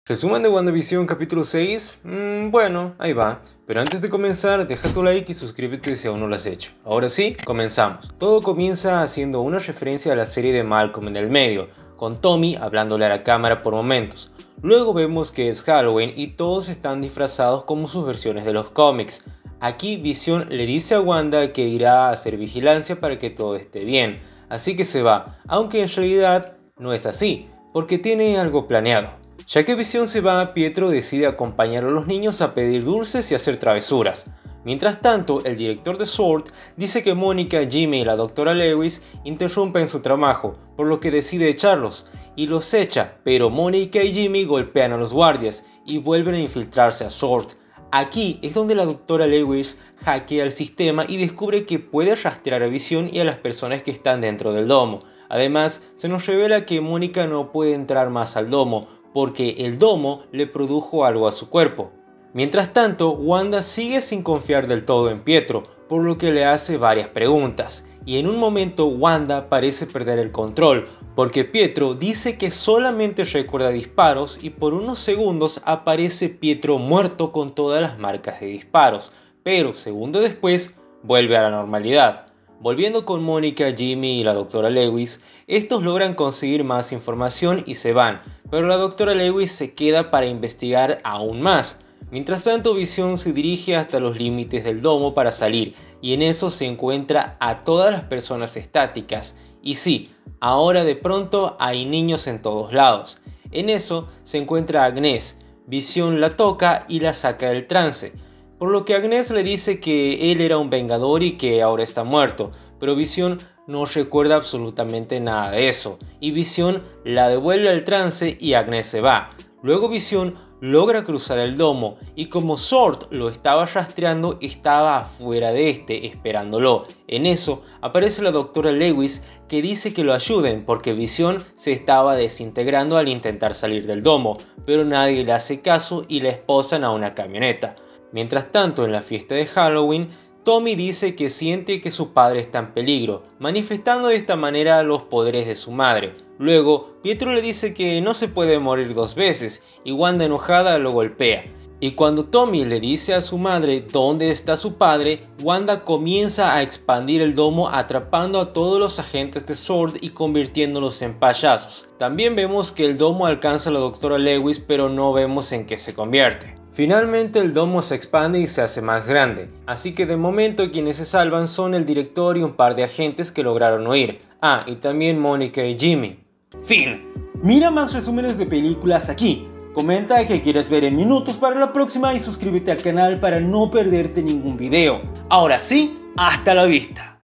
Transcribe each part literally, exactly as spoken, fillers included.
Resumen de WandaVision capítulo seis, mm, bueno, ahí va. Pero antes de comenzar, deja tu like y suscríbete si aún no lo has hecho. Ahora sí, comenzamos. Todo comienza haciendo una referencia a la serie de Malcolm en el medio, con Tommy hablándole a la cámara por momentos. Luego vemos que es Halloween y todos están disfrazados como sus versiones de los cómics. Aquí Vision le dice a Wanda que irá a hacer vigilancia para que todo esté bien, así que se va, aunque en realidad no es así, porque tiene algo planeado. Ya que Vision se va, Pietro decide acompañar a los niños a pedir dulces y hacer travesuras. Mientras tanto, el director de S W O R D dice que Mónica, Jimmy y la doctora Lewis interrumpen su trabajo, por lo que decide echarlos, y los echa, pero Mónica y Jimmy golpean a los guardias y vuelven a infiltrarse a S W O R D. Aquí es donde la doctora Lewis hackea el sistema y descubre que puede rastrear a Vision y a las personas que están dentro del domo. Además, se nos revela que Mónica no puede entrar más al domo, porque el domo le produjo algo a su cuerpo. Mientras tanto, Wanda sigue sin confiar del todo en Pietro, por lo que le hace varias preguntas, y en un momento Wanda parece perder el control, porque Pietro dice que solamente recuerda disparos y por unos segundos aparece Pietro muerto con todas las marcas de disparos, pero segundos después vuelve a la normalidad. Volviendo con Mónica, Jimmy y la doctora Lewis, estos logran conseguir más información y se van, pero la doctora Lewis se queda para investigar aún más. Mientras tanto, Vision se dirige hasta los límites del domo para salir, y en eso se encuentra a todas las personas estáticas. Y sí, ahora de pronto hay niños en todos lados. En eso se encuentra Agnes. Vision la toca y la saca del trance, por lo que Agnes le dice que él era un vengador y que ahora está muerto, pero Vision no recuerda absolutamente nada de eso, y Vision la devuelve al trance y Agnes se va. Luego Vision logra cruzar el domo y como S W O R D lo estaba rastreando, estaba afuera de este esperándolo. En eso aparece la doctora Lewis que dice que lo ayuden porque Vision se estaba desintegrando al intentar salir del domo, pero nadie le hace caso y la esposan a una camioneta. Mientras tanto, en la fiesta de Halloween, Tommy dice que siente que su padre está en peligro, manifestando de esta manera los poderes de su madre. Luego, Pietro le dice que no se puede morir dos veces, y Wanda enojada lo golpea. Y cuando Tommy le dice a su madre dónde está su padre, Wanda comienza a expandir el domo atrapando a todos los agentes de S W O R D y convirtiéndolos en payasos. También vemos que el domo alcanza a la doctora Lewis, pero no vemos en qué se convierte. Finalmente el domo se expande y se hace más grande, así que de momento quienes se salvan son el director y un par de agentes que lograron huir. Ah, y también Mónica y Jimmy. Fin. Mira más resúmenes de películas aquí. Comenta qué quieres ver en minutos para la próxima y suscríbete al canal para no perderte ningún video. Ahora sí, hasta la vista.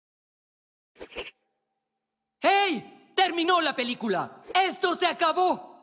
¡Hey! ¡Terminó la película! ¡Esto se acabó!